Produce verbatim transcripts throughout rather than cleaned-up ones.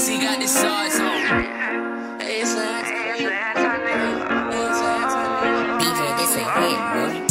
Guess he got this sauce on. Hey, it's like, D J, this a hit, bro.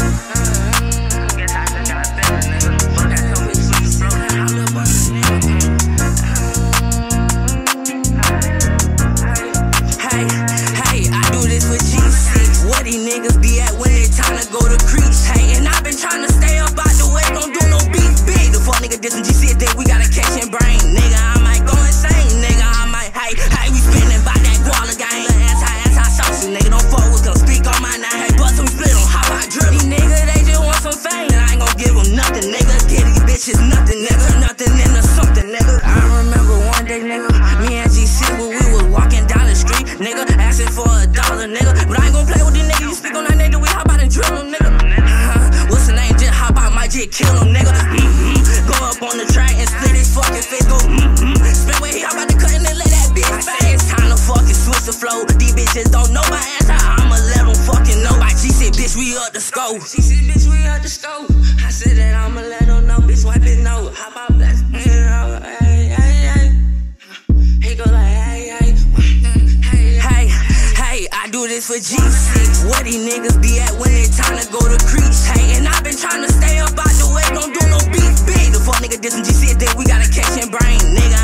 Where these niggas be at when it's time to go to creeps? Hey, and I've been trying to stay up out the way, don't do no beef big. The fuck nigga dissing G C, think we gotta catch him brain. Nigga, I might go insane, nigga, I might, hey, hey, we spinning by that guala gang. Anti, anti-social, nigga, don't fuck with, come speak on my name. Hey, bust some split on hop out drip. These niggas, they just want some fame, and I ain't gon' give them nothing, nigga. Get these bitches nothing, nigga, nothing into something, nigga. I remember one day, nigga, me and G C, when we was walking down the street, nigga, asking for a dollar, nigga, but I ain't gon' play with these niggas. You speak on that nigga, we hop out and drill them, nigga. Uh, what's the name? Just hop out, might just kill him, nigga. Mm-hmm. Go up on the track and split his fucking face, go mm-hmm. Spin where he hop out the cut and then let that bitch I say it's time to fucking switch the flow. These bitches don't know my answer, I'ma let them fucking know. Like she said, bitch, we up the scope. She said, bitch, we up the scope. I said that I'ma let them know, bitch, wipe it no. Hop out, bless, you know, hey, hey, hey. He go like, hey, hey. Hey, hey, I do this for G six. Where these niggas be at when it's time to go to creeps? Hey, and I've been trying to stay up out the way, don't do no beef big. The fuck nigga dissing G C, think we gotta catch him brain, nigga.